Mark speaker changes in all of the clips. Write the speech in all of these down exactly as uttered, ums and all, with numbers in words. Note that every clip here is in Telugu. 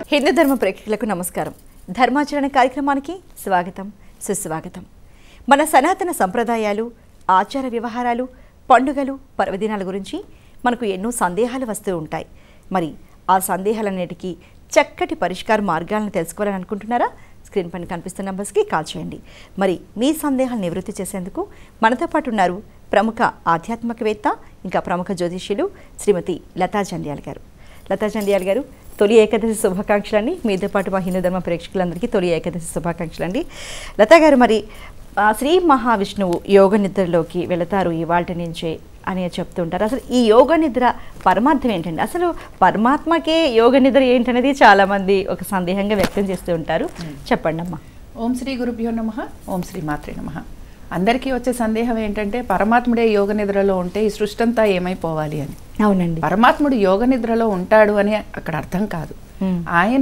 Speaker 1: హిందూ ధర్మ ప్రేక్షకులకు నమస్కారం. ధర్మాచరణ కార్యక్రమానికి స్వాగతం, సుస్వాగతం. మన సనాతన సంప్రదాయాలు, ఆచార వ్యవహారాలు, పండుగలు, పర్వదినాల గురించి మనకు ఎన్నో సందేహాలు వస్తూ ఉంటాయి. మరి ఆ సందేహాలన్నిటికీ చక్కటి పరిష్కార మార్గాలను తెలుసుకోవాలని అనుకుంటున్నారా? స్క్రీన్ పైన కనిపిస్తున్న నంబర్స్కి కాల్ చేయండి. మరి మీ సందేహాలు నివృత్తి చేసేందుకు మనతో పాటు ఉన్నారు ప్రముఖ ఆధ్యాత్మికవేత్త, ఇంకా ప్రముఖ జ్యోతిష్యులు శ్రీమతి లతా జంధ్యాల గారు. లతా జంధ్యాల గారు, తొలి ఏకాదశి శుభాకాంక్షలు అండి. మీతో పాటు మా హిందూ ధర్మ ప్రేక్షకులందరికీ తొలి ఏకాదశి శుభాకాంక్షలు అండి. లతా గారు, మరి శ్రీ మహావిష్ణువు యోగ నిద్రలోకి వెళతారు ఇవాళ నుంచే అని చెప్తుంటారు. అసలు ఈ యోగ నిద్ర పరమార్థం ఏంటండి? అసలు పరమాత్మకే యోగ నిద్ర ఏంటనేది చాలామంది ఒక సందేహంగా వ్యక్తం చేస్తూ ఉంటారు. చెప్పండి అమ్మా.
Speaker 2: ఓం శ్రీ గురుభ్యో నమః. ఓం శ్రీ మాత్రే నమః. అందరికీ వచ్చే సందేహం ఏంటంటే పరమాత్ముడే యోగ నిద్రలో ఉంటే ఈ సృష్టి అంతా ఏమైపోవాలి అని.
Speaker 1: అవునండి,
Speaker 2: పరమాత్ముడు యోగ నిద్రలో ఉంటాడు అని అక్కడ అర్థం కాదు. ఆయన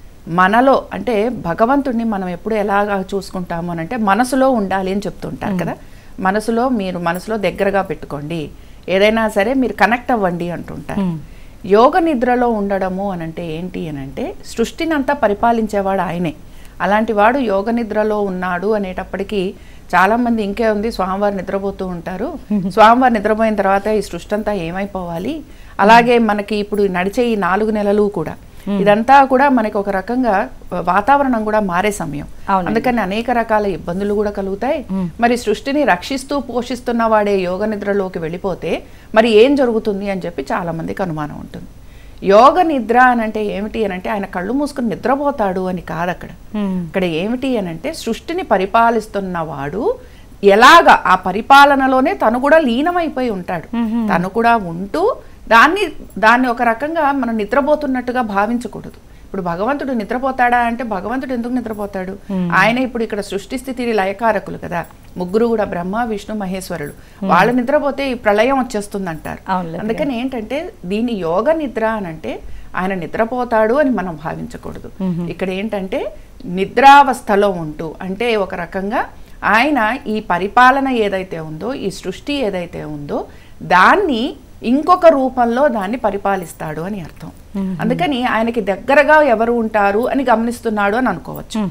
Speaker 2: మనలో, అంటే భగవంతుడిని మనం ఎప్పుడు ఎలాగా చూసుకుంటాము అని అంటే మనసులో ఉండాలి అని చెప్తుంటారు కదా. మనసులో మీరు మనసులో దగ్గరగా పెట్టుకోండి, ఏదైనా సరే మీరు కనెక్ట్ అవ్వండి అంటుంటారు. యోగ నిద్రలో ఉండడము అని అంటే ఏంటి అని అంటే సృష్టిని అంతా పరిపాలించేవాడు ఆయనే. అలాంటి వాడు యోగ నిద్రలో ఉన్నాడు అనేటప్పటికీ చాలా మంది ఇంకే ఉంది, స్వామివారు నిద్రపోతూ ఉంటారు, స్వామివారు నిద్రపోయిన తర్వాత ఈ సృష్టి అంతా ఏమైపోవాలి. అలాగే మనకి ఇప్పుడు నడిచే ఈ నాలుగు నెలలు కూడా ఇదంతా కూడా మనకి ఒక రకంగా వాతావరణం కూడా మారే సమయం. అందుకని అనేక రకాల ఇబ్బందులు కూడా కలుగుతాయి. మరి సృష్టిని రక్షిస్తూ పోషిస్తున్న వాడే యోగ నిద్రలోకి వెళ్ళిపోతే మరి ఏం జరుగుతుంది అని చెప్పి చాలా మందికి అనుమానం ఉంటుంది. యోగ నిద్ర అని అంటే ఏమిటి అని అంటే ఆయన కళ్ళు మూసుకుని నిద్రపోతాడు అని కాదు. అక్కడ ఇక్కడ ఏమిటి అని అంటే సృష్టిని పరిపాలిస్తున్నవాడు ఎలాగా ఆ పరిపాలనలోనే తను కూడా లీనమైపోయి ఉంటాడు. తను కూడా ఉంటూ దాన్ని దాన్ని ఒక రకంగా మనం నిద్రపోతున్నట్టుగా భావించకూడదు. ఇప్పుడు భగవంతుడు నిద్రపోతాడా అంటే భగవంతుడు ఎందుకు నిద్రపోతాడు? ఆయన ఇప్పుడు ఇక్కడ సృష్టి స్థితి లయకారకులు కదా, ముగ్గురు కూడా బ్రహ్మ విష్ణు మహేశ్వరుడు. వాళ్ళు నిద్రపోతే ఈ ప్రళయం వచ్చేస్తుంది అంటారు. అందుకని ఏంటంటే దీని యోగ నిద్ర అని అంటే ఆయన నిద్రపోతాడు అని మనం భావించకూడదు. ఇక్కడ ఏంటంటే నిద్రావస్థలో ఉంటూ, అంటే ఒక రకంగా ఆయన ఈ పరిపాలన ఏదైతే ఉందో, ఈ సృష్టి ఏదైతే ఉందో దాన్ని ఇంకొక రూపంలో దాన్ని పరిపాలిస్తాడు అని అర్థం. అందుకని ఆయనకి దగ్గరగా ఎవరు ఉంటారు అని గమనిస్తున్నాడు అని అనుకోవచ్చు.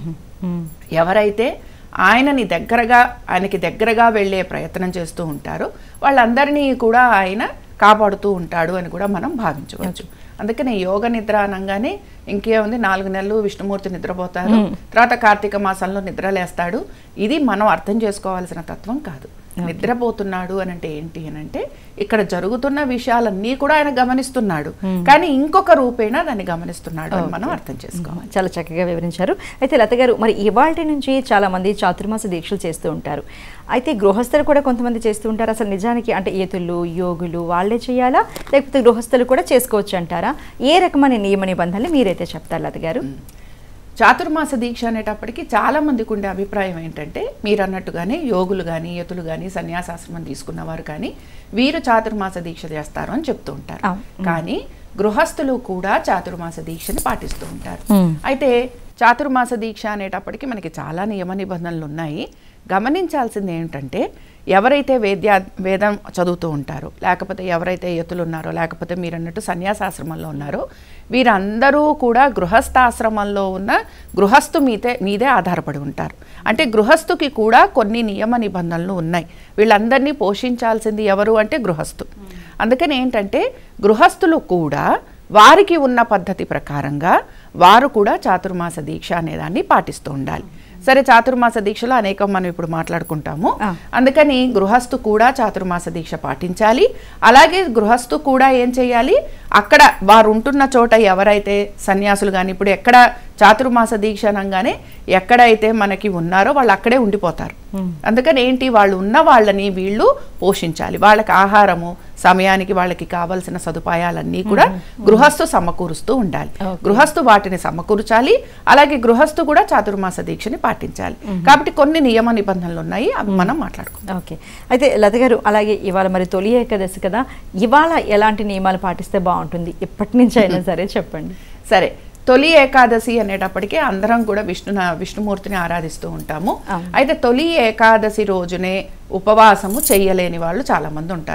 Speaker 2: ఎవరైతే ఆయనని దగ్గరగా ఆయనకి దగ్గరగా వెళ్ళే ప్రయత్నం చేస్తూ ఉంటారో వాళ్ళందరినీ కూడా ఆయన కాపాడుతూ ఉంటాడు అని కూడా మనం భావించవచ్చు. అందుకని యోగ నిద్ర అనగానే ఇంకేముంది, నాలుగు నెలలు విష్ణుమూర్తి నిద్రపోతారు, తర్వాత కార్తీక మాసంలో నిద్రలేస్తాడు. ఇది మనం అర్థం చేసుకోవాల్సిన తత్వం కాదు. నిద్రపోతున్నాడు అని అంటే ఏంటి అని అంటే ఇక్కడ జరుగుతున్న విషయాలన్నీ కూడా ఆయన గమనిస్తున్నాడు, కానీ ఇంకొక రూపేణా దాన్ని గమనిస్తున్నాడు అని మనం అర్థం చేసుకోవాలి.
Speaker 1: చాలా చక్కగా వివరించారు. అయితే లత గారు, మరి ఇవాళ నుంచి చాలా మంది చాతుర్మాస దీక్షలు చేస్తూ ఉంటారు. అయితే గృహస్థులు కూడా కొంతమంది చేస్తూ ఉంటారు. అసలు నిజానికి అంటే ఏతులు యోగులు వాళ్ళే చేయాలా, లేకపోతే గృహస్థులు కూడా చేసుకోవచ్చు అంటారా? ఏ రకమైన నియమ నిబంధనలు మీరైతే చెప్తారు లత గారు?
Speaker 2: చాతుర్మాస దీక్ష అనేటప్పటికీ చాలా మందికి ఉండే అభిప్రాయం ఏంటంటే మీరు అన్నట్టుగానే యోగులు కానీ యతులు కానీ సన్యాసాశ్రమం తీసుకున్నవారు కానీ వీరు చాతుర్మాస దీక్ష చేస్తారు అని చెప్తూ ఉంటారు. కానీ గృహస్థులు కూడా చాతుర్మాస దీక్షని పాటిస్తూ ఉంటారు. అయితే చాతుర్మాస దీక్ష అనేటప్పటికీ మనకి చాలా నియమ నిబంధనలు ఉన్నాయి. గమనించాల్సింది ఏమిటంటే ఎవరైతే వేద్యా వేదం చదువుతూ ఉంటారో, లేకపోతే ఎవరైతే యతులు ఉన్నారో, లేకపోతే మీరు అన్నట్టు సన్యాసాశ్రమంలో ఉన్నారో, వీరందరూ కూడా గృహస్థాశ్రమంలో ఉన్న గృహస్థు మీదే మీదే ఆధారపడి ఉంటారు. అంటే గృహస్థుకి కూడా కొన్ని నియమ నిబంధనలు ఉన్నాయి. వీళ్ళందరినీ పోషించాల్సింది ఎవరు అంటే గృహస్థు. అందుకని ఏంటంటే గృహస్థులు కూడా వారికి ఉన్న పద్ధతి ప్రకారంగా వారు కూడా చాతుర్మాస దీక్ష అనేదాన్ని పాటిస్తూ ఉండాలి. సరే, చాతుర్మాస దీక్షలో అనేకం మనం ఇప్పుడు మాట్లాడుకుంటాము. అందుకని గృహస్థు కూడా చాతుర్మాస దీక్ష పాటించాలి. అలాగే గృహస్థు కూడా ఏం చేయాలి, అక్కడ వారు ఉంటున్న చోట ఎవరైతే సన్యాసులు కానీ ఇప్పుడు ఎక్కడ చాతుర్మాస దీక్ష అనగానే ఎక్కడైతే మనకి ఉన్నారో వాళ్ళు అక్కడే ఉండిపోతారు. అందుకని ఏంటి, వాళ్ళు ఉన్న వాళ్ళని వీళ్ళు పోషించాలి. వాళ్ళకి ఆహారము సమయానికి వాళ్ళకి కావాల్సిన సదుపాయాలన్నీ కూడా గృహస్థు సమకూరుస్తూ ఉండాలి. గృహస్థు వాటిని సమకూర్చాలి. అలాగే గృహస్థు కూడా చాతుర్మాస దీక్షని పాటించాలి. కాబట్టి కొన్ని నియమ నిబంధనలు ఉన్నాయి, అవి మనం మాట్లాడుకుందాం.
Speaker 1: ఓకే. అయితే లత గారు, అలాగే ఇవాళ మరి తొలి ఏకాదశి కదా, ఇవాళ ఎలాంటి నియమాలు పాటిస్తే బాగుంటుంది? ఎప్పటి నుంచి అయినా సరే చెప్పండి.
Speaker 2: సరే, తొలి ఏకాదశి అనేటప్పటికీ అందరం కూడా విష్ణు విష్ణుమూర్తిని ఆరాధిస్తూ ఉంటాము. అయితే తొలి ఏకాదశి రోజునే ఉపవాసము చెయ్యలేని వాళ్ళు చాలా మంది ఉంటారు.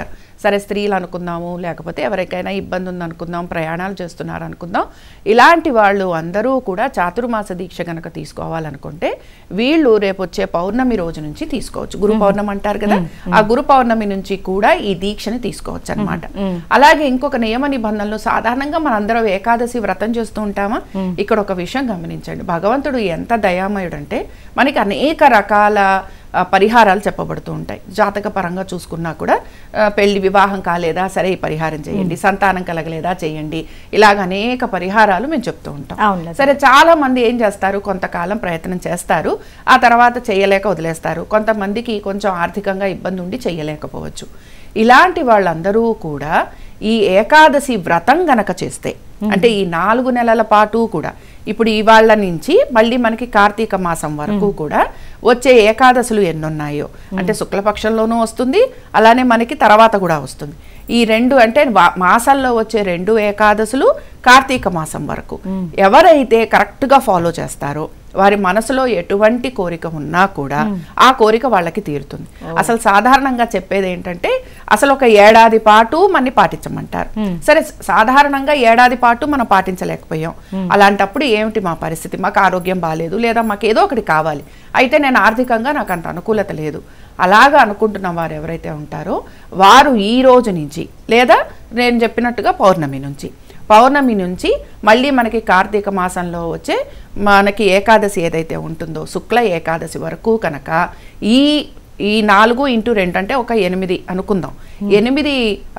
Speaker 2: సరే స్త్రీలు అనుకుందాము, లేకపోతే ఎవరికైనా ఇబ్బంది ఉంది అనుకుందాం, ప్రయాణాలు చేస్తున్నారు అనుకుందాం, ఇలాంటి వాళ్ళు అందరూ కూడా చాతుర్మాస దీక్ష కనుక తీసుకోవాలనుకుంటే వీళ్ళు రేపు వచ్చే పౌర్ణమి రోజు నుంచి తీసుకోవచ్చు. గురు పౌర్ణమి అంటారు కదా, ఆ గురు పౌర్ణమి నుంచి కూడా ఈ దీక్షని తీసుకోవచ్చు అనమాట. అలాగే ఇంకొక నియమ నిబంధనలు, సాధారణంగా మనందరం ఏకాదశి వ్రతం చేస్తూ ఉంటామా, ఇక్కడ ఒక విషయం గమనించండి. భగవంతుడు ఎంత దయామయుడు అంటే మనకి అనేక రకాల పరిహారాలు చెప్పబడుతూ ఉంటాయి. జాతక పరంగా చూసుకున్నా కూడా పెళ్లి వివాహం కాలేదా, సరే ఈ పరిహారం చేయండి, సంతానం కలగలేదా చేయండి, ఇలాగ అనేక పరిహారాలు మేము చెప్తూ ఉంటాం. సరే చాలా మంది ఏం చేస్తారు, కొంతకాలం ప్రయత్నం చేస్తారు, ఆ తర్వాత చేయలేక వదిలేస్తారు. కొంతమందికి కొంచెం ఆర్థికంగా ఇబ్బంది ఉండి చేయలేకపోవచ్చు. ఇలాంటి వాళ్ళందరూ కూడా ఈ ఏకాదశి వ్రతం గనక చేస్తే, అంటే ఈ నాలుగు నెలల పాటు కూడా, ఇప్పుడు ఇవాళ నుంచి మళ్ళీ మనకి కార్తీక మాసం వరకు కూడా వచ్చే ఏకాదశులు ఎన్నున్నాయో, అంటే శుక్లపక్షంలోనూ వస్తుంది, అలానే మనకి తర్వాత కూడా వస్తుంది. ఈ రెండు అంటే మాసాల్లో వచ్చే రెండు ఏకాదశులు కార్తీక మాసం వరకు ఎవరైతే కరెక్ట్గా ఫాలో చేస్తారో వారి మనసులో ఎటువంటి కోరిక ఉన్నా కూడా ఆ కోరిక వాళ్ళకి తీరుతుంది. అసలు సాధారణంగా చెప్పేది ఏంటంటే అసలు ఒక ఏడాది పాటు మనని పాటించమంటారు. సరే, సాధారణంగా ఏడాది పాటు మనం పాటించలేకపోయాం, అలాంటప్పుడు ఏమిటి మా పరిస్థితి, మాకు ఆరోగ్యం బాగాలేదు, లేదా మాకు ఏదో ఒకటి కావాలి, అయితే నేను ఆర్థికంగా నాకు అంత అనుకూలత లేదు, అలాగా అనుకుంటున్న వారు ఎవరైతే ఉంటారో వారు ఈ రోజు నుంచి, లేదా నేను చెప్పినట్టుగా పౌర్ణమి నుంచి పౌర్ణమి నుంచి మళ్ళీ మనకి కార్తీక మాసంలో వచ్చే మనకి ఏకాదశి ఏదైతే ఉంటుందో శుక్ల ఏకాదశి వరకు కనుక ఈ ఈ నాలుగు ఇంటూ రెండు అంటే ఒక ఎనిమిది అనుకుందాం, ఎనిమిది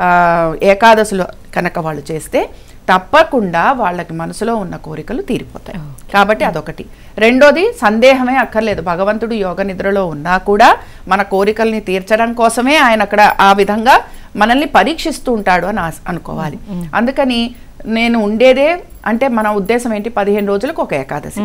Speaker 2: ఏకాదశులు కనుక వాళ్ళు చేస్తే తప్పకుండా వాళ్ళకి మనసులో ఉన్న కోరికలు తీరిపోతాయి. కాబట్టి అదొకటి. రెండోది, సందేహమే అక్కర్లేదు, భగవంతుడు యోగ నిద్రలో ఉన్నా కూడా మన కోరికల్ని తీర్చడం కోసమే ఆయన అక్కడ ఆ విధంగా మనల్ని పరీక్షిస్తూ ఉంటాడు అని అనుకోవాలి. అందుకని నేను ఉండేదే అంటే మన ఉద్దేశం ఏంటి, పదిహేను రోజులకు ఒక ఏకాదశి.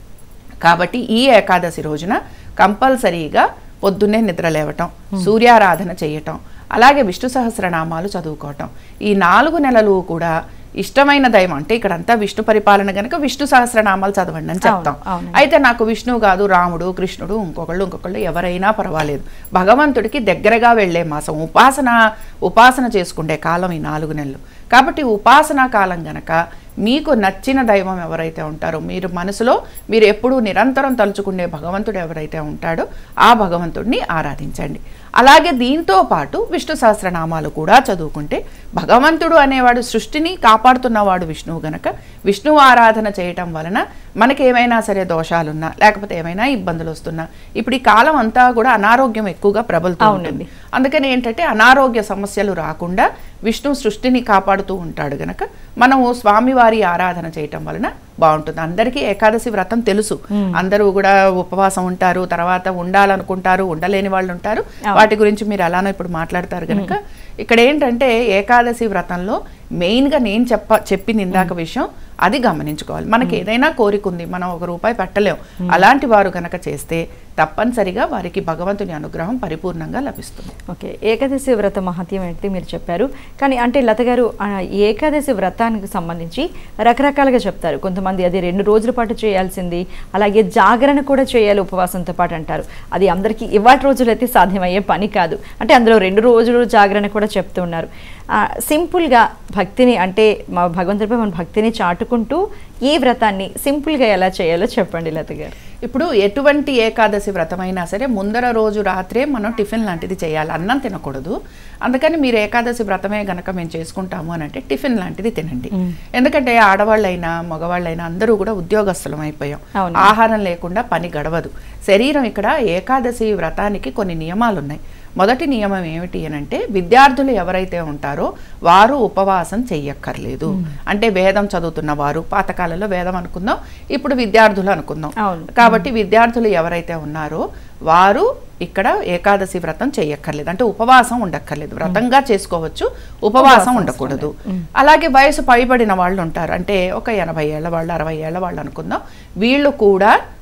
Speaker 2: కాబట్టి ఈ ఏకాదశి రోజున కంపల్సరీగా పొద్దున్నే నిద్ర లేవటం, సూర్యారాధన చేయటం, అలాగే విష్ణు సహస్రనామాలు చదువుకోవటం, ఈ నాలుగు నెలలు కూడా ఇష్టమైన దైవం అంటే ఇక్కడంతా విష్ణు పరిపాలన కనుక విష్ణు సహస్రనామాలు చదవండి అని చెప్తాం. అయితే నాకు విష్ణువు కాదు, రాముడు, కృష్ణుడు, ఇంకొకళ్ళు ఇంకొకళ్ళు ఎవరైనా పర్వాలేదు, భగవంతుడికి దగ్గరగా వెళ్లే మాసం, ఉపాసన ఉపాసన చేసుకుంటే కాలం ఈ నాలుగు నెలలు. కాబట్టి ఉపాసనా కాలం గనక మీకు నచ్చిన దైవం ఎవరైతే ఉంటారో, మీరు మనసులో మీరు ఎప్పుడూ నిరంతరం తలుచుకునే భగవంతుడు ఎవరైతే ఉంటాడో ఆ భగవంతుడిని ఆరాధించండి. అలాగే దీంతో పాటు విష్ణు సహస్రనామాలు కూడా చదువుకుంటే, భగవంతుడు అనేవాడు సృష్టిని కాపాడుతున్నవాడు విష్ణువు గనక విష్ణువు ఆరాధన చేయటం వలన మనకి ఏమైనా సరే దోషాలున్నా, లేకపోతే ఏమైనా ఇబ్బందులు వస్తున్నా, ఇప్పుడు ఈ కాలం అంతా కూడా అనారోగ్యం ఎక్కువగా ప్రబలుతూ ఉంటుంది. అందుకని ఏంటంటే అనారోగ్య సమస్యలు రాకుండా విష్ణు సృష్టిని కాపాడుతూ ఉంటాడు గనక మనము స్వామివారి ఆరాధన చేయటం వలన బాగుంటుంది. అందరికీ ఏకాదశి వ్రతం తెలుసు, అందరూ కూడా ఉపవాసం ఉంటారు, తర్వాత ఉండాలనుకుంటారు, ఉండలేని వాళ్ళు ఉంటారు, వాటి గురించి మీరు అలానే ఇప్పుడు మాట్లాడతారు కనుక ఇక్కడ ఏంటంటే ఏకాదశి వ్రతంలో మెయిన్గా నేను చెప్ప చెప్పింది ఇందాక విషయం అది గమనించుకోవాలి. మనకి ఏదైనా కోరిక ఉంది, మనం ఒక రూపాయి పెట్టలేం, అలాంటి వారు కనుక చేస్తే తప్పనిసరిగా వారికి భగవంతుని అనుగ్రహం పరిపూర్ణంగా లభిస్తుంది.
Speaker 1: ఓకే, ఏకాదశి వ్రత మహత్యం అయితే మీరు చెప్పారు. కానీ అంటే లత గారు, ఏకాదశి వ్రతానికి సంబంధించి రకరకాలుగా చెప్తారు. కొంతమంది అది రెండు రోజుల పాటు చేయాల్సింది, అలాగే జాగరణ కూడా చేయాలి ఉపవాసంతో పాటు అంటారు. అది అందరికీ ఇవాటి రోజులు అయితే సాధ్యమయ్యే పని కాదు. అంటే అందులో రెండు రోజులు జాగరణ కూడా చెప్తున్నారు. సింపుల్గా భక్తిని అంటే మా భగవంతుడిపై మన భక్తిని చాటుకుంటూ ఈ వ్రతాన్ని సింపుల్గా ఎలా చేయాలో చెప్పండి లత గారు.
Speaker 2: ఇప్పుడు ఎటువంటి ఏకాదశి వ్రతమైనా సరే ముందర రోజు రాత్రే మనం టిఫిన్ లాంటిది చేయాలి, అన్నం తినకూడదు. అందుకని మీరు ఏకాదశి వ్రతమే గనక మేము చేసుకుంటాము అని అంటే టిఫిన్ లాంటిది తినండి. ఎందుకంటే ఆడవాళ్ళైనా మగవాళ్ళైనా అందరూ కూడా ఉద్యోగస్తులం అయిపోయాం, ఆహారం లేకుండా పని గడవదు. శరీరం ఇక్కడ ఏకాదశి వ్రతానికి కొన్ని నియమాలు ఉన్నాయి. మొదటి నియమం ఏమిటి అనంటే విద్యార్థులు ఎవరైతే ఉంటారో వారు ఉపవాసం చెయ్యక్కర్లేదు. అంటే వేదం చదువుతున్న వారు, పాతకాలంలో వేదం అనుకుందాం, ఇప్పుడు విద్యార్థులు అనుకుందాం. కాబట్టి విద్యార్థులు ఎవరైతే ఉన్నారో వారు ఇక్కడ ఏకాదశి వ్రతం చెయ్యక్కర్లేదు, అంటే ఉపవాసం ఉండక్కర్లేదు. వ్రతంగా చేసుకోవచ్చు, ఉపవాసం ఉండకూడదు. అలాగే వయసు పైబడిన వాళ్ళు ఉంటారు, అంటే ఒక ఎనభై ఏళ్ళ వాళ్ళు, అరవై ఏళ్ళ వాళ్ళు అనుకుందాం, వీళ్ళు కూడా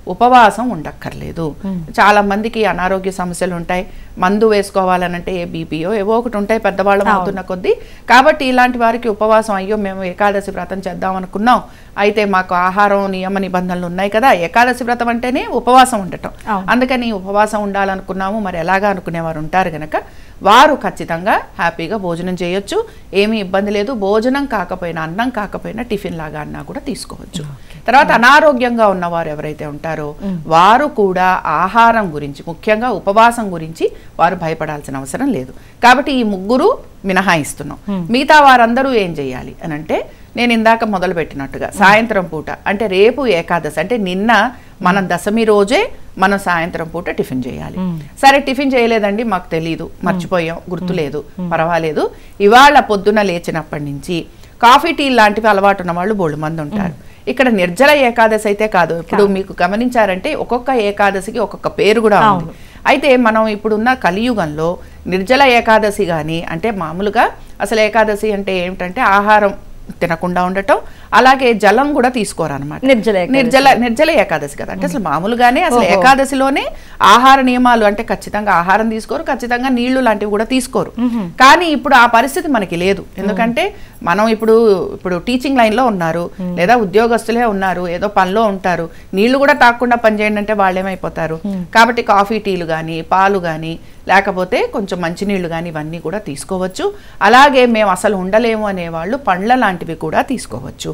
Speaker 2: ఉపవాసం ఉండక్కర్లేదు. చాలా మందికి అనారోగ్య సమస్యలు ఉంటాయి, మందు వేసుకోవాలనంటే ఏ బీపీయో ఏవో ఒకటి ఉంటాయి పెద్దవాళ్ళం అవుతున్న కొద్దీ. కాబట్టి ఇలాంటి వారికి ఉపవాసం, అయ్యో మేము ఏకాదశి వ్రతం చేద్దాం అనుకున్నాం, అయితే మాకు ఆహారం నియమ నిబంధనలు ఉన్నాయి కదా, ఏకాదశి వ్రతం అంటేనే ఉపవాసం ఉండటం, అందుకని ఉపవాసం ఉండాలనుకున్నాము మరి ఎలాగా అనుకునేవారు ఉంటారు కనుక వారు ఖచ్చితంగా హ్యాపీగా భోజనం చేయొచ్చు, ఏమీ ఇబ్బంది లేదు. భోజనం కాకపోయినా, అన్నం కాకపోయినా టిఫిన్ లాగా అన్నా కూడా తీసుకోవచ్చు. తర్వాత అనారోగ్యంగా ఉన్నవారు ఎవరైతే ఉంటారో వారు కూడా ఆహారం గురించి, ముఖ్యంగా ఉపవాసం గురించి వారు భయపడాల్సిన అవసరం లేదు. కాబట్టి ఈ ముగ్గురు మినహాయిస్తున్నాం. మిగతా వారందరూ ఏం చేయాలి అని అంటే, నేను ఇందాక మొదలు పెట్టినట్టుగా సాయంత్రం పూట అంటే రేపు ఏకాదశి అంటే నిన్న మనం దశమి రోజే మనం సాయంత్రం పూట టిఫిన్ చేయాలి. సరే టిఫిన్ చేయలేదండి, మాకు తెలీదు, మర్చిపోయాం, గుర్తులేదు, పర్వాలేదు. ఇవాళ పొద్దున లేచినప్పటి నుంచి కాఫీ టీ లాంటివి అలవాటు ఉన్న వాళ్ళు బోళ్ళు మంది ఉంటారు. ఇక్కడ నిర్జల ఏకాదశి అయితే కాదు, ఇప్పుడు మీకు గమనించారంటే ఒక్కొక్క ఏకాదశికి ఒక్కొక్క పేరు కూడా ఉంది. అయితే మనం ఇప్పుడున్న కలియుగంలో నిర్జల ఏకాదశి కానీ, అంటే మామూలుగా అసలు ఏకాదశి అంటే ఏమిటంటే ఆహారం తినకుండా ఉండటం, అలాగే జలం కూడా తీసుకోరన్నమాట.
Speaker 1: నిర్జల
Speaker 2: నిర్జల నిర్జల ఏకాదశి కదా, అంటే అసలు మామూలుగానే అసలు ఏకాదశిలోనే ఆహార నియమాలు అంటే ఖచ్చితంగా ఆహారం తీసుకోరు, ఖచ్చితంగా నీళ్లు లాంటివి కూడా తీసుకోరు. కానీ ఇప్పుడు ఆ పరిస్థితి మనకి లేదు. ఎందుకంటే మనం ఇప్పుడు ఇప్పుడు టీచింగ్ లైన్ లో ఉన్నారు, లేదా ఉద్యోగస్తులే ఉన్నారు, ఏదో పనిలో ఉంటారు, నీళ్లు కూడా తాగకుండా పనిచేయండి అంటే వాళ్ళు ఏమైపోతారు. కాబట్టి కాఫీ టీలు కానీ, పాలు కానీ, లేకపోతే కొంచెం మంచినీళ్ళు కానీ ఇవన్నీ కూడా తీసుకోవచ్చు. అలాగే మేము అసలు ఉండలేము అనేవాళ్ళు పండ్ల లాంటివి కూడా తీసుకోవచ్చు.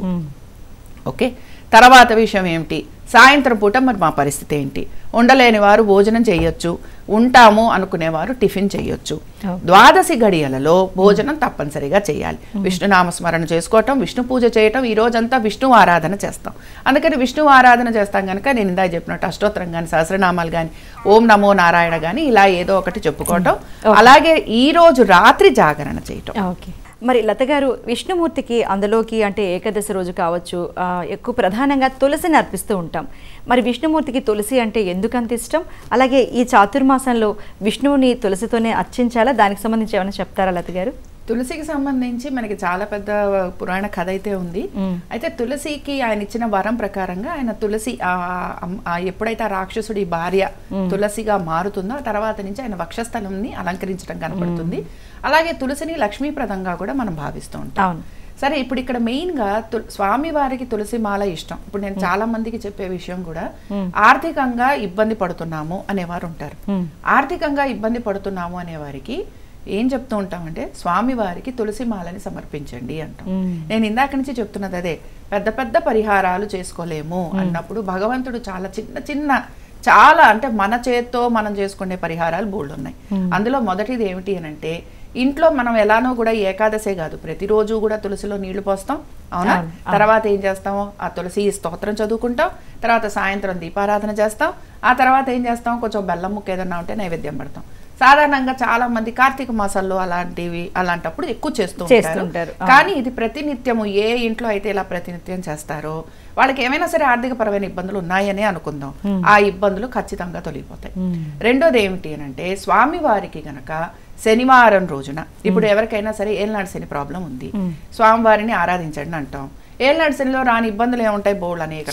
Speaker 2: ఓకే, తర్వాత విషయం ఏమిటి, సాయంత్రం పూట మరి మా పరిస్థితి ఏంటి? ఉండలేని వారు భోజనం చేయొచ్చు, ఉంటాము అనుకునేవారు టిఫిన్ చేయొచ్చు. ద్వాదశి గడియలలో భోజనం తప్పనిసరిగా చేయాలి. విష్ణునామస్మరణ చేసుకోవటం, విష్ణు పూజ చేయటం, ఈ రోజంతా విష్ణు ఆరాధన చేస్తాం. అందుకని విష్ణు ఆరాధన చేస్తాం కనుక నేను ఇందా చెప్పినట్టు అష్టోత్తరం కానీ, సహస్రనామాలు కానీ, ఓం నమో నారాయణ కానీ ఇలా ఏదో ఒకటి చెప్పుకోవటం. అలాగే ఈ రోజు రాత్రి జాగరణ చేయటం.
Speaker 1: ఓకే, మరి లత గారు, విష్ణుమూర్తికి అందులోకి అంటే ఏకాదశి రోజు కావచ్చు ఎక్కువ ప్రధానంగా తులసిని అర్పిస్తూ ఉంటాం. మరి విష్ణుమూర్తికి తులసి అంటే ఎందుకంత ఇష్టం? అలాగే ఈ చాతుర్మాసంలో విష్ణువుని తులసితోనే అర్చించాలా? దానికి సంబంధించి ఏమైనా చెప్తారా లత గారు?
Speaker 2: తులసికి సంబంధించి మనకి చాలా పెద్ద పురాణ కథ అయితే ఉంది. అయితే తులసికి ఆయన ఇచ్చిన వరం ప్రకారంగా ఆయన తులసి ఎప్పుడైతే ఆ రాక్షసుడి భార్య తులసిగా మారుతుందో ఆ తర్వాత నుంచి ఆయన వక్షస్థలంని అలంకరించడం కనపడుతుంది. అలాగే తులసిని లక్ష్మీప్రదంగా కూడా మనం భావిస్తూ ఉంటాం. సరే, ఇప్పుడు ఇక్కడ మెయిన్ గా స్వామి వారికి తులసి మాల ఇష్టం. ఇప్పుడు నేను చాలా మందికి చెప్పే విషయం కూడా, ఆర్థికంగా ఇబ్బంది పడుతున్నాము అనేవారు ఉంటారు. ఆర్థికంగా ఇబ్బంది పడుతున్నాము అనేవారికి ఏం చెప్తూ ఉంటామంటే స్వామి వారికి తులసి మాలని సమర్పించండి అంటాం. నేను ఇందాక నుంచి చెప్తున్నది అదే, పెద్ద పెద్ద పరిహారాలు చేసుకోలేము అన్నప్పుడు భగవంతుడు చాలా చిన్న చిన్న చాలా అంటే మన చేత్తో మనం చేసుకునే పరిహారాలు బోల్డ్ ఉన్నాయి. అందులో మొదటిది ఏమిటి అని అంటే, ఇంట్లో మనం ఎలానో కూడా ఏకాదశే కాదు ప్రతిరోజు కూడా తులసిలో నీళ్లు పోస్తాం, అవునా? తర్వాత ఏం చేస్తాము, ఆ తులసి స్తోత్రం చదువుకుంటాం, తర్వాత సాయంత్రం దీపారాధన చేస్తాం, ఆ తర్వాత ఏం చేస్తాం, కొంచెం బెల్లం ముక్క ఏదన్నా ఉంటే నైవేద్యం పెడతాం. సాధారణంగా చాలా మంది కార్తీక మాసాల్లో అలాంటివి అలాంటప్పుడు ఎక్కువ చేస్తూ ఉంటారు. కానీ ఇది ప్రతినిత్యము ఏ ఇంట్లో అయితే ఇలా ప్రతినిత్యం చేస్తారో వాళ్ళకి ఏమైనా సరే ఆర్థిక పరమైన ఇబ్బందులు ఉన్నాయని అనుకుందాం, ఆ ఇబ్బందులు ఖచ్చితంగా తొలగిపోతాయి. రెండోది ఏమిటి అని అంటే, స్వామి వారికి గనక శనివారం రోజున, ఇప్పుడు ఎవరికైనా సరే ఏళ్ళనాడు శని ప్రాబ్లం ఉంది, స్వామివారిని ఆరాధించండి అంటాం. ఏళ్ళనాడు శనిలో రాని ఇబ్బందులు ఏముంటాయి, బోల్డ్ అనేక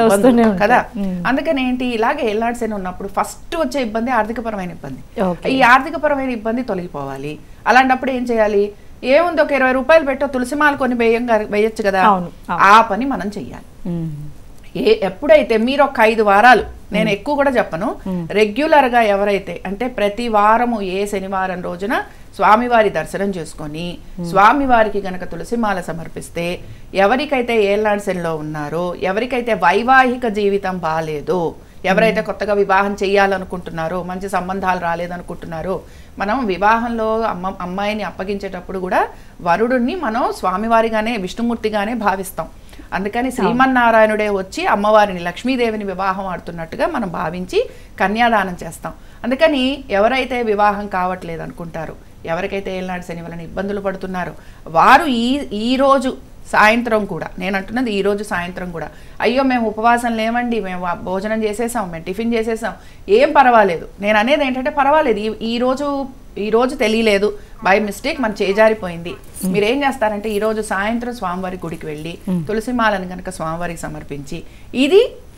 Speaker 2: కదా. అందుకని ఏంటి, ఇలాగే ఏళ్ళనాడు శని ఉన్నప్పుడు ఫస్ట్ వచ్చే ఇబ్బంది ఆర్థిక పరమైన ఇబ్బంది. ఈ ఆర్థిక పరమైన ఇబ్బంది తొలగిపోవాలి. అలాంటప్పుడు ఏం చేయాలి, ఏముంది, ఒక ఇరవై రూపాయలు పెట్టో తులసిమాల కొన్ని వేయంగా వేయచ్చు కదా, ఆ పని మనం చెయ్యాలి. ఏ ఎప్పుడైతే మీరు ఒక ఐదు వారాలు, నేను ఎక్కువ కూడా చెప్పను, రెగ్యులర్ గా ఎవరైతే అంటే ప్రతి వారము ఏ శనివారం రోజున స్వామివారి దర్శనం చేసుకొని స్వామివారికి గనక తులసిమాల సమర్పిస్తే, ఎవరికైతే ఏళ్ళనాడు శనిలో ఉన్నారో, ఎవరికైతే వైవాహిక జీవితం బాగాలేదో, ఎవరైతే కొత్తగా వివాహం చేయాలనుకుంటున్నారో, మంచి సంబంధాలు రాలేదనుకుంటున్నారో, మనం వివాహంలో అమ్మ అమ్మాయిని అప్పగించేటప్పుడు కూడా వరుడుని మనం స్వామివారిగానే విష్ణుమూర్తిగానే భావిస్తాం. అందుకని శ్రీమన్నారాయణుడే వచ్చి అమ్మవారిని లక్ష్మీదేవిని వివాహం ఆడుతున్నట్టుగా మనం భావించి కన్యాదానం చేస్తాం. అందుకని ఎవరైతే వివాహం కావట్లేదు అనుకుంటారో, ఎవరికైతే ఏళ్ళనాడు శని వలన ఇబ్బందులు పడుతున్నారో, వారు ఈ ఈ రోజు సాయంత్రం కూడా, నేను అంటున్నది ఈ రోజు సాయంత్రం కూడా, అయ్యో మేము ఉపవాసం లేమండి, మేము భోజనం చేసేసాం, మేము టిఫిన్ చేసేసాం, ఏం పర్వాలేదు. నేను అనేది ఏంటంటే పర్వాలేదు, ఈ ఈ రోజు ఈ రోజు తెలియలేదు, బై మిస్టేక్ మన చేజారిపోయింది. మీరు ఏం చేస్తారంటే, ఈ రోజు సాయంత్రం స్వామివారి గుడికి వెళ్ళి తులసిమాలను కనుక స్వామివారికి సమర్పించి, ఇది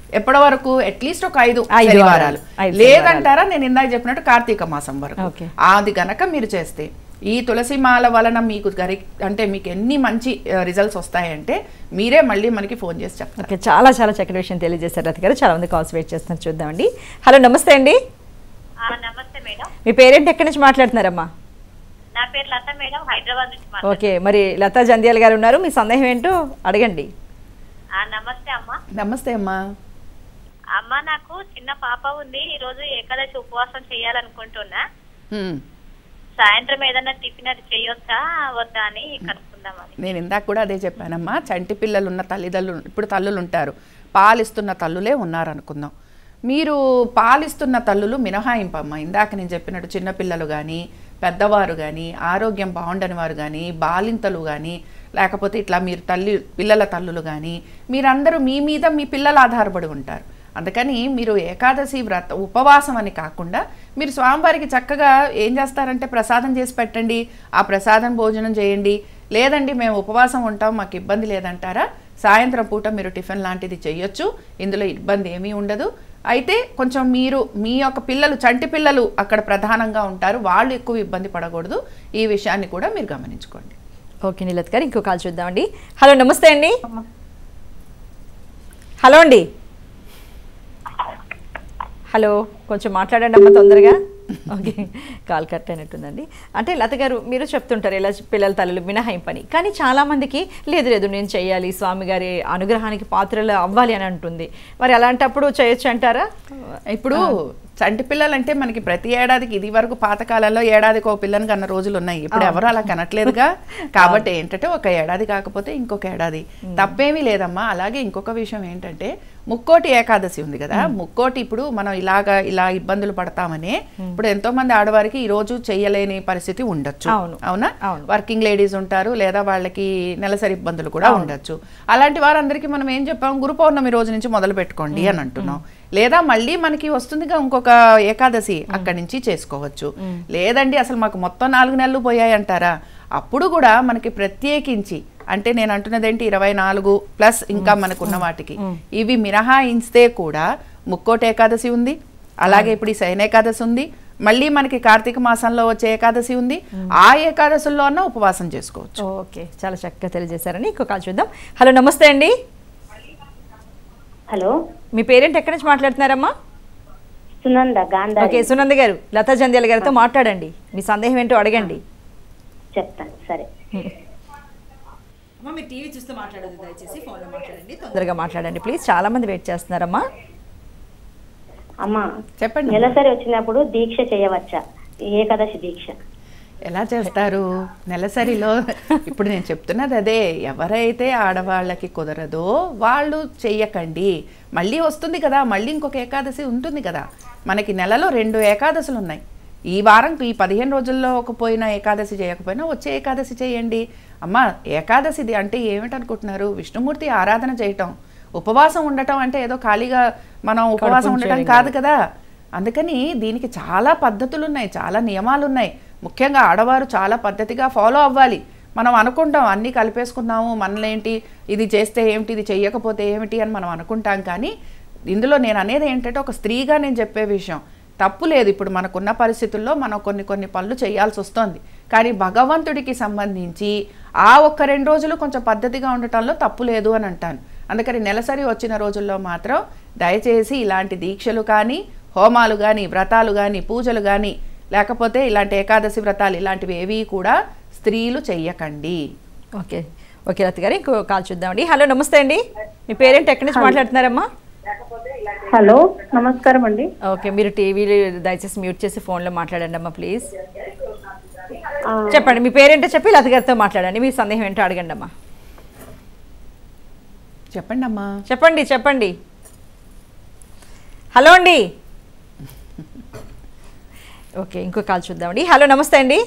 Speaker 2: ఎప్పటి వరకు అట్లీస్ట్ ఒక ఐదు
Speaker 1: ఐదు
Speaker 2: శనివారాలు
Speaker 1: ఐదు
Speaker 2: లేదంటారా నేను ఇందాక చెప్పినట్టు కార్తీక మాసం వరకు
Speaker 1: ఓకే.
Speaker 2: అది గనక మీరు చేస్తే ఈ తులసి మాల వలన మీకు గరి అంటే మీకు ఎన్ని మంచి రిజల్ట్స్ వస్తాయంటే మీరే మళ్ళీ మనకి ఫోన్ చేసి చెప్తారు.
Speaker 1: ఓకే, చాలా చాలా చక్కటి విషయం తెలియజేశారు లత గారు. చాలా మంది కాల్స్ వెయిట్ చేస్తున్నారు, చూద్దామండి. హలో నమస్తే అండి.
Speaker 3: నమస్తే మేడం.
Speaker 1: మీ పేరేంటి, ఎక్కడి నుంచి మాట్లాడుతున్నారమ్మా?
Speaker 3: నా పేరు లత మేడం, హైదరాబాద్ నుంచి మాట్లాడుతున్నాను.
Speaker 1: ఓకే, మరి లతా జంధ్యాల గారు ఉన్నారు, మీ సందేహం ఏంటో అడగండి.
Speaker 3: నమస్తే అమ్మా.
Speaker 2: నమస్తే అమ్మా.
Speaker 3: అమ్మ, నాకు చిన్న పాప ఉంది. ఈ రోజు ఏకాదశి ఉపవాసం చేయాలనుకుంటున్నా. సాయంత్రం ఏదైనా టిఫిన్ అది చేయొచ్చా వద్దా అని కనుక్కుందామని.
Speaker 2: నేను ఇందాక కూడా అదే చెప్పానమ్మా. చంటి పిల్లలు ఉన్న తల్లిదండ్రులు ఇప్పుడు తల్లులు ఉంటారు, పాలిస్తున్న తల్లులే ఉన్నారు అనుకుందాం. మీరు పాలిస్తున్న తల్లులు మినహాయింపమ్మా. ఇందాక నేను చెప్పినట్టు చిన్నపిల్లలు కానీ పెద్దవారు కానీ ఆరోగ్యం బాగుండని వారు కానీ బాలింతలు కానీ లేకపోతే ఇట్లా మీరు తల్లి పిల్లల తల్లులు కానీ మీరందరూ మీ మీద మీ పిల్లలు ఆధారపడి ఉంటారు. అందుకని మీరు ఏకాదశి వ్రత ఉపవాసం అని కాకుండా మీరు స్వామివారికి చక్కగా ఏం చేస్తారంటే ప్రసాదం చేసి పెట్టండి, ఆ ప్రసాదం భోజనం చేయండి. లేదండి మేము ఉపవాసం ఉంటాం మాకు ఇబ్బంది లేదంటారా, సాయంత్రం పూట మీరు టిఫిన్ లాంటిది చేయొచ్చు, ఇందులో ఇబ్బంది ఏమీ ఉండదు. అయితే కొంచెం మీరు మీ యొక్క పిల్లలు చంటి పిల్లలు అక్కడ ప్రధానంగా ఉంటారు, వాళ్ళు ఎక్కువ ఇబ్బంది పడకూడదు. ఈ విషయాన్ని కూడా మీరు గమనించుకోండి.
Speaker 1: ఓకే నిలత్ గారు, ఇంకో కాల్ చూద్దామండి. హలో నమస్తే అండి. హలో అండి. హలో, కొంచెం మాట్లాడండి అమ్మ తొందరగా. ఓకే, కాల్ కట్ అయినట్టుందండి. అంటే లత గారు మీరు చెప్తుంటారు ఇలా పిల్లల తల్లులు మినహాయింపని, కానీ చాలామందికి లేదు లేదు నేను చేయాలి, స్వామి గారి అనుగ్రహానికి పాత్రలు అవ్వాలి అని అంటుంది. మరి అలాంటప్పుడు చేయొచ్చు అంటారా?
Speaker 2: ఇప్పుడు చంటి పిల్లలు అంటే మనకి ప్రతి ఏడాదికి ఇది వరకు పాతకాలంలో ఏడాదికి ఒక పిల్లని కన్న రోజులు ఉన్నాయి, ఇప్పుడు ఎవరు అలా కనట్లేదుగా. కాబట్టి ఏంటంటే ఒక ఏడాది కాకపోతే ఇంకొక ఏడాది తప్పేమీ లేదమ్మా. అలాగే ఇంకొక విషయం ఏంటంటే ముక్కోటి ఏకాదశి ఉంది కదా, ముక్కోటి ఇప్పుడు మనం ఇలాగా ఇలా ఇబ్బందులు పడతామని ఇప్పుడు ఎంతో మంది ఆడవారికి ఈ రోజు చేయలేని పరిస్థితి ఉండొచ్చు, అవునా? వర్కింగ్ లేడీస్ ఉంటారు, లేదా వాళ్ళకి నెలసరి ఇబ్బందులు కూడా ఉండొచ్చు. అలాంటి వారందరికీ మనం ఏం చెప్పాం, గురు పౌర్ణమి రోజు నుంచి మొదలు పెట్టుకోండి అని అంటున్నాం. లేదా మళ్ళీ మనకి వస్తుందిగా ఇంకొక ఏకాదశి, అక్కడి నుంచి చేసుకోవచ్చు. లేదండి అసలు మాకు మొత్తం నాలుగు నెలలు పోయాయి అంటారా, అప్పుడు కూడా మనకి ప్రత్యేకించి అంటే నేను అంటున్నది ఏంటి ఇరవై నాలుగు ప్లస్ ఇంకా మనకున్న వాటికి ఇవి మినహాయిస్తే కూడా ముక్కోటి ఏకాదశి ఉంది, అలాగే ఇప్పుడు ఈ శయన ఏకాదశి ఉంది, మళ్ళీ మనకి కార్తీక మాసంలో వచ్చే ఏకాదశి ఉంది, ఆ ఏకాదశుల్లో అన్న ఉపవాసం చేసుకోవచ్చు.
Speaker 1: ఓకే, చాలా చక్కగా తెలియజేశారని. ఇంకో కాల్ చూద్దాం. హలో నమస్తే అండి.
Speaker 4: హలో,
Speaker 1: మీ పేరెంట్ ఎక్కడి నుంచి మాట్లాడుతున్నారమ్మా?
Speaker 4: సునంద గాంధారి.
Speaker 1: ఓకే సునంద గారు, లతా జంధ్యాల గారితో మాట్లాడండి, మీ సందేహం ఏంటో అడగండి.
Speaker 4: చెప్తాను, సరే.
Speaker 1: అమ్మా మీరు టీవీ చూస్తూ మాట్లాడదు, దయచేసి ఫోన్లో మాట్లాడండి, తొందరగా మాట్లాడండి ప్లీజ్, చాలా మంది వెయిట్ చేస్తున్నారమ్మా.
Speaker 4: అమ్మా
Speaker 2: చెప్పండి.
Speaker 4: నెలసరి వచ్చినప్పుడు దీక్ష చేయవచ్చా, ఏకాదశి దీక్ష?
Speaker 2: ఎలా చేస్తారు నెలసరిలో? ఇప్పుడు నేను చెప్తున్నది అదే, ఎవరైతే ఆడవాళ్ళకి కుదరదో వాళ్ళు చెయ్యకండి. మళ్ళీ వస్తుంది కదా, మళ్ళీ ఇంకొక ఏకాదశి ఉంటుంది కదా, మనకి నెలలో రెండు ఏకాదశులు ఉన్నాయి. ఈ వారం ఈ పదిహేను రోజుల్లో ఒక పోయిన ఏకాదశి చేయకపోయినా వచ్చే ఏకాదశి చేయండి. అమ్మ ఏకాదశిది అంటే ఏమిటనుకుంటున్నారు, విష్ణుమూర్తి ఆరాధన చేయటం. ఉపవాసం ఉండటం అంటే ఏదో ఖాళీగా మనం ఉపవాసం ఉండటం కాదు కదా. అందుకని దీనికి చాలా పద్ధతులు ఉన్నాయి, చాలా నియమాలు ఉన్నాయి. ముఖ్యంగా ఆడవారు చాలా పద్ధతిగా ఫాలో అవ్వాలి. మనం అనుకుంటాం అన్నీ కలిపేసుకున్నాము, మనలేంటి ఇది చేస్తే ఏమిటి ఇది చెయ్యకపోతే ఏమిటి అని మనం అనుకుంటాం. కానీ ఇందులో నేను అనేది ఏంటంటే ఒక స్త్రీగా నేను చెప్పే విషయం తప్పు లేదు. ఇప్పుడు మనకున్న పరిస్థితుల్లో మనం కొన్ని కొన్ని పనులు చేయాల్సి వస్తుంది, కానీ భగవంతుడికి సంబంధించి ఆ ఒక్క రెండు రోజులు కొంచెం పద్ధతిగా ఉండటంలో తప్పు లేదు అని అంటాను. అందుకని నెలసరి వచ్చిన రోజుల్లో మాత్రం దయచేసి ఇలాంటి దీక్షలు కానీ హోమాలు కానీ వ్రతాలు కానీ పూజలు కానీ లేకపోతే ఇలాంటి ఏకాదశి వ్రతాలు ఇలాంటివి ఏవి కూడా స్త్రీలు చెయ్యకండి.
Speaker 1: ఓకే ఓకే లత గారు, ఇంకో కాల్ చూద్దామండి. హలో నమస్తే అండి, మీ పేరెంట్ ఎక్కడి నుంచి మాట్లాడుతున్నారమ్మా?
Speaker 4: హలో నమస్కారం అండి.
Speaker 1: ఓకే, మీరు టీవీలో దయచేసి మ్యూట్ చేసి ఫోన్లో మాట్లాడండి అమ్మా ప్లీజ్. చెప్పండి మీ పేరేంటో చెప్పి లత గారితో మాట్లాడండి, మీ సందేహం ఏంటో అడగండి అమ్మా.
Speaker 2: చెప్పండి అమ్మా.
Speaker 1: చెప్పండి చెప్పండి. హలో అండి. ఓకే, ఇంకో కాల్ చూద్దామండి. హలో నమస్తే అండి.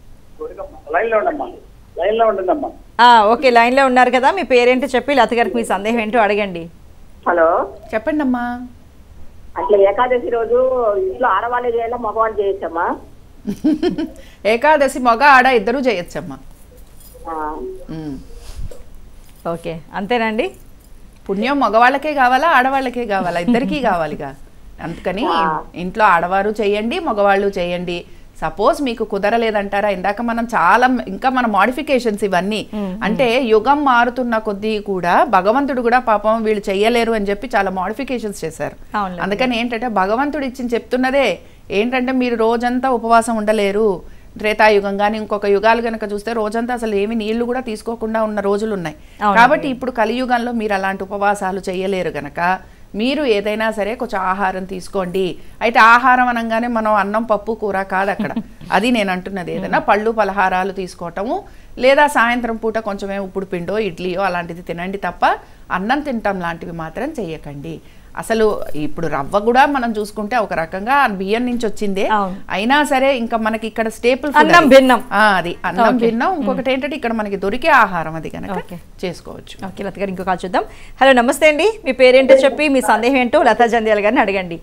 Speaker 1: ఓకే లైన్లో ఉన్నారు కదా, మీ పేరేంటో చెప్పి లత గారికి మీ సందేహం ఏంటో అడగండి.
Speaker 5: హలో
Speaker 2: చెప్పండి అమ్మా.
Speaker 5: అట్లా ఏకాదశి రోజు ఇంట్లో ఆడవాళ్ళు చేయాలా మగవాళ్ళు చేయొచ్చమ్మా?
Speaker 2: ఏకాదశి మగ ఆడ ఇద్దరు చేయొచ్చమ్మా.
Speaker 1: ఓకే అంతేనండి.
Speaker 2: పుణ్యం మగవాళ్ళకే కావాలా ఆడవాళ్ళకే కావాలా ఇద్దరికీ కావాలిగా. అందుకని ఇంట్లో ఆడవారు చేయండి మగవాళ్ళు చేయండి. సపోజ్ మీకు కుదరలేదంటారా, ఇందాక మనం చాలా ఇంకా మన మోడిఫికేషన్స్ ఇవన్నీ అంటే యుగం మారుతున్న కొద్దీ కూడా భగవంతుడు కూడా పాపం వీళ్ళు చెయ్యలేరు అని చెప్పి చాలా మోడిఫికేషన్స్ చేశారు. అందుకని ఏంటంటే భగవంతుడు ఇచ్చి చెప్తున్నదే ఏంటంటే మీరు రోజంతా ఉపవాసం ఉండలేరు. త్రేతాయుగం కానీ ఇంకొక యుగాలు కనుక చూస్తే రోజంతా అసలు ఏమి నీళ్లు కూడా తీసుకోకుండా ఉన్న రోజులు ఉన్నాయి. కాబట్టి ఇప్పుడు కలియుగంలో మీరు అలాంటి ఉపవాసాలు చేయలేరు గనక మీరు ఏదైనా సరే కొంచెం ఆహారం తీసుకోండి. అయితే ఆహారం అనగానే మనం అన్నం పప్పు కూర కాదు అక్కడ. అది నేను అంటున్నది ఏదైనా పళ్ళు పలహారాలు తీసుకోవటము, లేదా సాయంత్రం పూట కొంచెమే ఉప్పుడు పిండో ఇడ్లీయో అలాంటిది తినండి తప్ప అన్నం తింటాం లాంటివి మాత్రం చెయ్యకండి. అసలు ఇప్పుడు రవ్వ కూడా మనం చూసుకుంటే ఒక రకంగా బియ్యం నుంచి వచ్చిందే, అయినా సరే ఇంకా మనకి ఇక్కడ స్టేపుల్
Speaker 1: అన్నం భిన్నం.
Speaker 2: అది అన్నం భిన్నం. ఇంకొకటి ఏంటంటే ఇక్కడ మనకి దొరికే ఆహారం అది కనుక చేసుకోవచ్చు.
Speaker 1: ఓకే లత గారు, ఇంకో కాల్ చూద్దాం. హలో నమస్తే అండి, మీ పేరేంటో చెప్పి మీ సందేహం ఏంటో లతా జంధ్యాల గారిని అడగండి.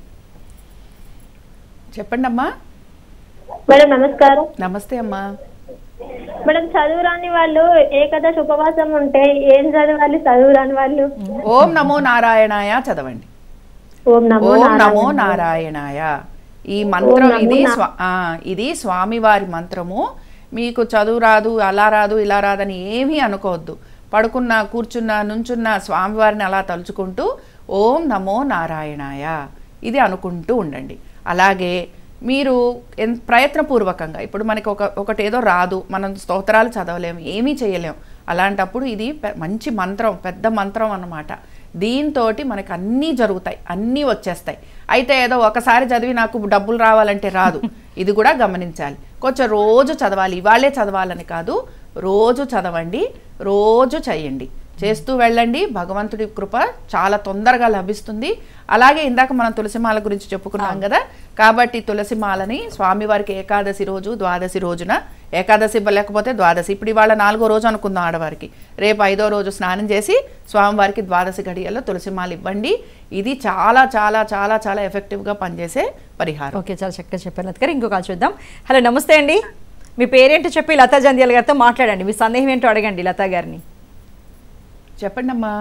Speaker 2: చెప్పండి అమ్మా.
Speaker 4: మేడం నమస్కారం.
Speaker 2: నమస్తే అమ్మా.
Speaker 4: మేడం చదువు రాని వాళ్ళు ఏకాదశి ఉపవాసం ఉంటే ఏం చదవాలి? చదువు రాని వాళ్ళు
Speaker 2: ఓం నమో నారాయణాయ చదవండి.
Speaker 4: ఓం నమో
Speaker 2: ఓం నమో నారాయణాయ ఈ మంత్రం ఇది ఇది స్వామివారి మంత్రము. మీకు చదువు రాదు అలా రాదు ఇలా రాదని ఏమీ అనుకోవద్దు. పడుకున్నా కూర్చున్నా నుంచున్నా స్వామివారిని అలా తలుచుకుంటూ ఓం నమో నారాయణాయ ఇది అనుకుంటూ ఉండండి. అలాగే మీరు ప్రయత్నపూర్వకంగా ఇప్పుడు మనకి ఒక ఒకటి ఏదో రాదు, మనం స్తోత్రాలు చదవలేము, ఏమీ చేయలేము. అలాంటప్పుడు ఇది మంచి మంత్రం, పెద్ద మంత్రం అన్నమాట. దీంతో మనకు అన్నీ జరుగుతాయి, అన్నీ వచ్చేస్తాయి. అయితే ఏదో ఒకసారి చదివి నాకు డబ్బులు రావాలంటే రాదు. ఇది కూడా గమనించాలి. కొంచెం రోజు చదవాలి, ఇవాళే చదవాలని కాదు, రోజు చదవండి, రోజు చేయండి, చేస్తూ వెళ్ళండి. భగవంతుడి కృప చాలా తొందరగా లభిస్తుంది. అలాగే ఇందాక మనం తులసిమాల గురించి చెప్పుకున్నాం కదా, కాబట్టి తులసిమాలని స్వామివారికి ఏకాదశి రోజు ద్వాదశి రోజున, ఏకాదశి లేకపోతే ద్వాదశి, ఇప్పుడు ఇవాళ నాలుగో రోజు అనుకుందాం ఆడవారికి, రేపు ఐదో రోజు స్నానం చేసి స్వామివారికి ద్వాదశి గడియల్లో తులసిమాల ఇవ్వండి. ఇది చాలా చాలా చాలా చాలా ఎఫెక్టివ్గా పనిచేసే పరిహారం.
Speaker 1: ఓకే, చాలా చక్కగా చెప్పారు లత గారు. ఇంకో కాల్ చూద్దాం. హలో నమస్తే అండి, మీ పేరేంటో చెప్పి లతా జంధ్యాల గారితో మాట్లాడండి, మీ సందేహం ఏంటో అడగండి లతా గారిని.
Speaker 2: చెప్పండి అమ్మా.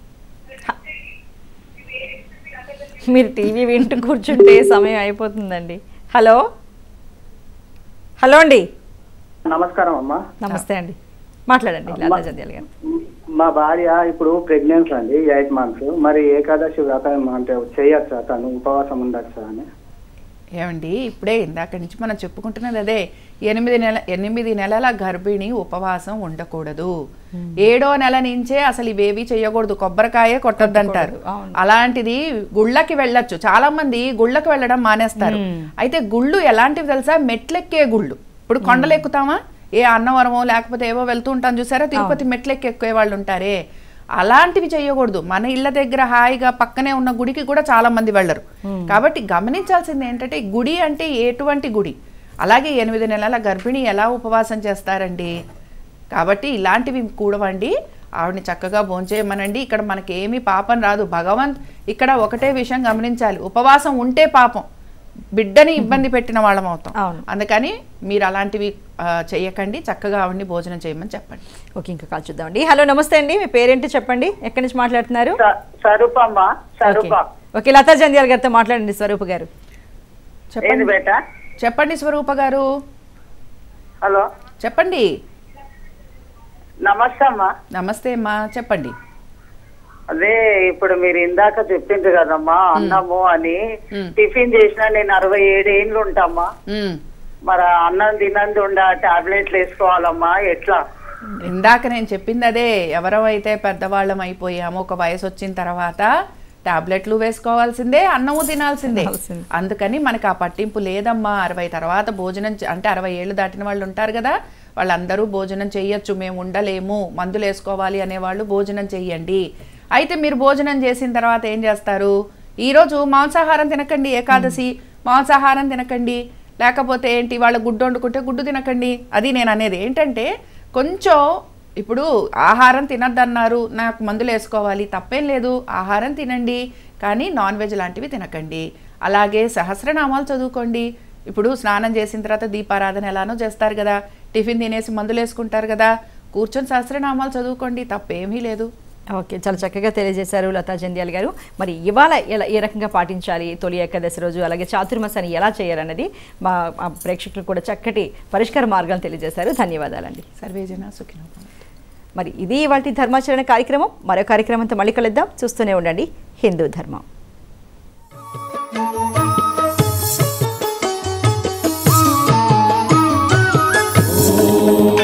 Speaker 1: మీరు టీవీ వింటూ కూర్చుంటే సమయం అయిపోతుందండి. హలో హలో అండి.
Speaker 5: నమస్కారం అమ్మా.
Speaker 1: నమస్తే అండి, మాట్లాడండి లతా జంధ్యాల గారు.
Speaker 5: మా భార్య ఇప్పుడు ప్రెగ్నెన్సీ అండి, ఎయిట్ మంత్స్. మరి ఏకాదశి వ్రతం అంటే చేయొచ్చా, తను ఉపవాసం ఉండొచ్చా అని?
Speaker 2: ఏమండి ఇప్పుడే ఇందాక నుంచి మనం చెప్పుకుంటున్నది అదే, ఎనిమిది నెల ఎనిమిది నెలల గర్భిణి ఉపవాసం ఉండకూడదు. ఏడో నెల నుంచే అసలు ఇవేవి చేయకూడదు, కొబ్బరికాయ కొట్టొద్దంటారు. అలాంటిది గుళ్ళకి వెళ్ళొచ్చు. చాలా మంది గుళ్ళకి వెళ్ళడం మానేస్తారు. అయితే గుళ్ళు ఎలాంటివి తెలుసా, మెట్లెక్కే గుళ్ళు. ఇప్పుడు కొండలు ఎక్కుతామా, ఏ అన్నవరమో లేకపోతే ఏవో వెళ్తూ ఉంటాం చూసారా, తిరుపతి మెట్లెక్కి ఎక్కువ వాళ్ళు ఉంటారే, అలాంటివి చేయకూడదు. మన ఇళ్ళ దగ్గర హాయిగా పక్కనే ఉన్న గుడికి కూడా చాలా మంది వెళ్ళరు. కాబట్టి గమనించాల్సింది ఏంటంటే గుడి అంటే ఎటువంటి గుడి, అలాగే ఎనిమిది నెలల గర్భిణి ఎలా ఉపవాసం చేస్తారండి. కాబట్టి ఇలాంటివి కూడవండి. ఆవిడని చక్కగా భోంచేయమనండి. ఇక్కడ మనకి ఏమీ పాపం రాదు. భగవంత్ ఇక్కడ ఒకటే విషయం గమనించాలి, ఉపవాసం ఉంటే పాపం, బిడ్డని ఇబ్బంది పెట్టిన వాళ్ళం అవుతాం. అందుకని మీరు అలాంటివి చెయ్యకండి, చక్కగా ఆవిడని భోజనం చేయమని చెప్పండి.
Speaker 1: ఓకే, ఇంకా కాల్ చూద్దామండి. హలో నమస్తే అండి, మీ పేరేంటి చెప్పండి, ఎక్కడి నుంచి మాట్లాడుతున్నారు? ఓకే, లతా జంధ్యాల గారితో మాట్లాడండి. స్వరూప గారు
Speaker 2: చెప్పండి. చెప్పండి స్వరూప గారు.
Speaker 5: హలో
Speaker 2: చెప్పండి.
Speaker 5: నమస్తే అమ్మా.
Speaker 2: నమస్తే అమ్మా, చెప్పండి.
Speaker 5: అదే ఇప్పుడు మీరు ఇందాక చెప్పింది కదమ్మా అన్నము అని, టిఫిన్ చేసినా నేను అరవై ఏడు ఏళ్ళు ఉంటామా, మరి అన్నం తినంది ఉండ టాబ్లెట్లు వేసుకోవాలమ్మా ఎట్లా?
Speaker 2: ఇందాక నేను చెప్పింది అదే, ఎవరైతే పెద్దవాళ్ళం అయిపోయామో ఒక వయసు వచ్చిన తర్వాత టాబ్లెట్లు వేసుకోవాల్సిందే, అన్నము తినాల్సిందే. అందుకని మనకు ఆ పట్టింపు లేదమ్మా. అరవై తర్వాత భోజనం అంటే అరవై ఏళ్ళు దాటిన వాళ్ళు ఉంటారు కదా, వాళ్ళందరూ భోజనం చెయ్యొచ్చు, మేము ఉండలేము, మందులు వేసుకోవాలి అనేవాళ్ళు భోజనం చెయ్యండి. అయితే మీరు భోజనం చేసిన తర్వాత ఏం చేస్తారు, ఈరోజు మాంసాహారం తినకండి, ఏకాదశి మాంసాహారం తినకండి, లేకపోతే ఏంటి వాళ్ళ గుడ్డు వండుకుంటే గుడ్డు తినకండి. అది నేను అనేది ఏంటంటే, కొంచెం ఇప్పుడు ఆహారం తినద్దన్నారు, నాకు మందులు వేసుకోవాలి, తప్పేం లేదు, ఆహారం తినండి, కానీ నాన్ వెజ్ లాంటివి తినకండి. అలాగే సహస్రనామాలు చదువుకోండి. ఇప్పుడు స్నానం చేసిన తర్వాత దీపారాధన ఎలానో చేస్తారు కదా, టిఫిన్ తినేసి మందులు వేసుకుంటారు కదా, కూర్చొని సహస్రనామాలు చదువుకోండి, తప్పేమీ లేదు.
Speaker 1: ఓకే, చాలా చక్కగా తెలియజేశారు లతా జంధ్యాల గారు. మరి ఇవాళ ఎలా ఏ రకంగా పాటించాలి తొలి ఏకాదశి రోజు, అలాగే చాతుర్మాసాన్ని ఎలా చేయాలన్నది మా ప్రేక్షకులు కూడా చక్కటి పరిష్కార మార్గాలు తెలియజేశారు. ధన్యవాదాలండి.
Speaker 2: సర్వేజన సుఖినో భవంతు.
Speaker 1: మరి ఇది ఇవాల్టి ధర్మాచరణ కార్యక్రమం. మరో కార్యక్రమంతో మళ్ళీ కలుద్దాం. చూస్తూనే ఉండండి హిందూ ధర్మం.
Speaker 6: Oh